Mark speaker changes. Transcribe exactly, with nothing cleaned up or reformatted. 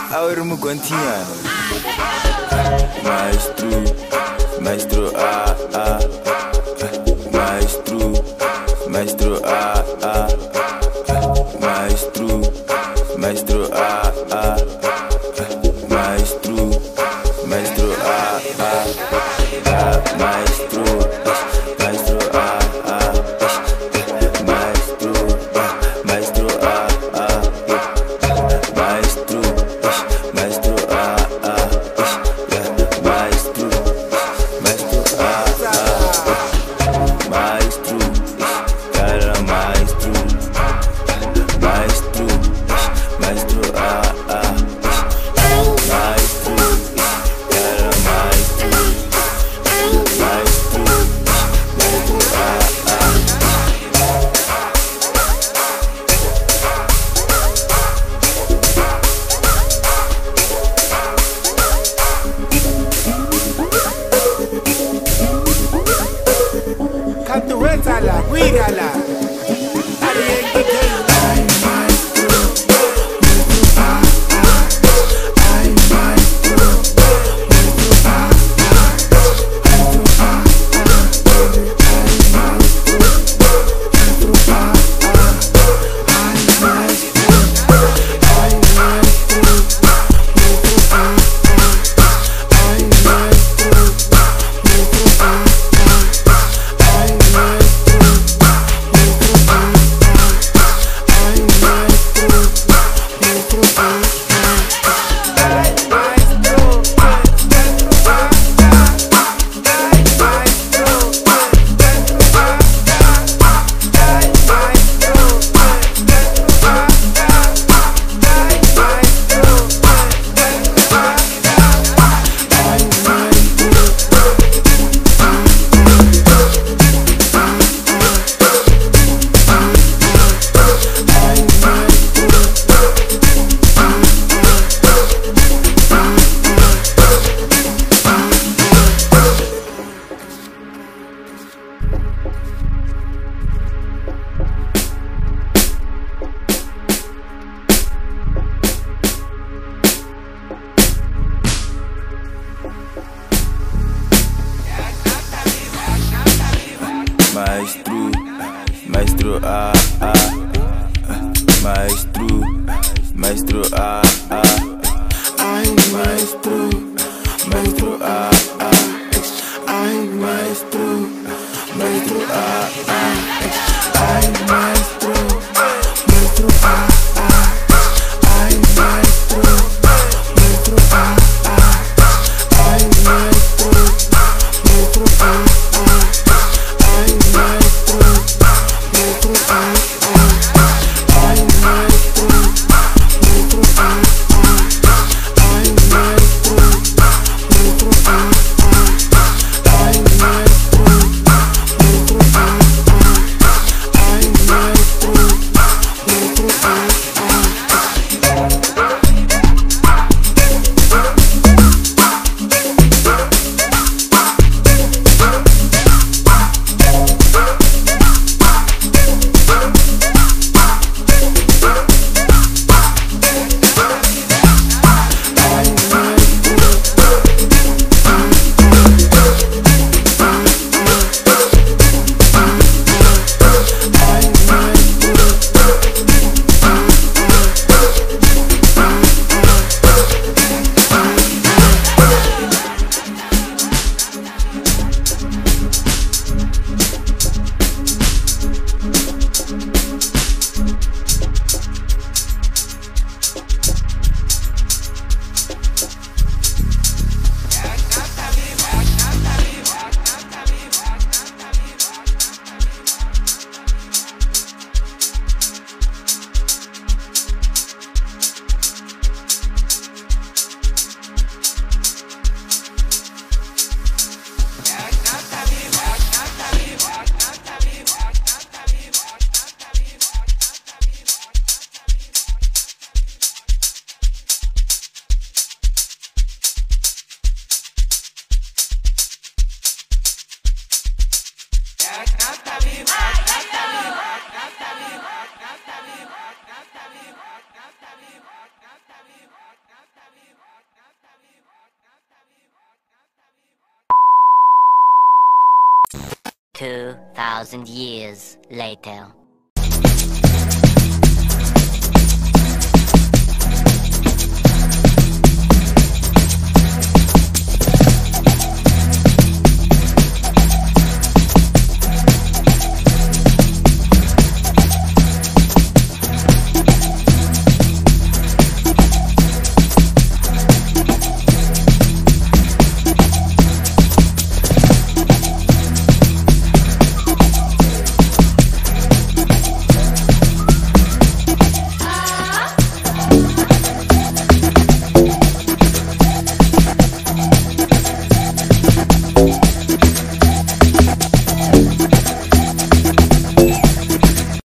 Speaker 1: Ahora me continua. Maestro, maestro, ah, ah. Maestro, maestro, ah, ah. Maestro, maestro, ah, ah. Maestro, maestro, ah, ah. Maestro, maestro, ah, ah. Maestro, maestro, ah, ah. Maestro, maestro, ah, ah. Maestro, maestro, ah, ah. Maestro, cara maestro. Maestro, maestro, ah, ah. Maestro, cara maestro. Maestro, maestro, ah, ah.
Speaker 2: Canturetala, cuídala. Maestro, maestro, ah, ah. Maestro, maestro, ah, ah. Ay, maestro, maestro, ah, ah. Ay, maestro, maestro, ah, ah. Ay, maestro, maestro, ah, ah. Ay, maestro, maestro, ah, ah. Ay, maestro, maestro, ah, ah. Ay, maestro, maestro, ah, ah. Ay, maestro, maestro, ah, ah. Ay, maestro, maestro, ah, ah. Ay, maestro, maestro, ah, ah. Ay, maestro, maestro, ah, ah.
Speaker 3: Hasta vivo, hasta vivo, hasta vivo, hasta vivo. Two thousand years later.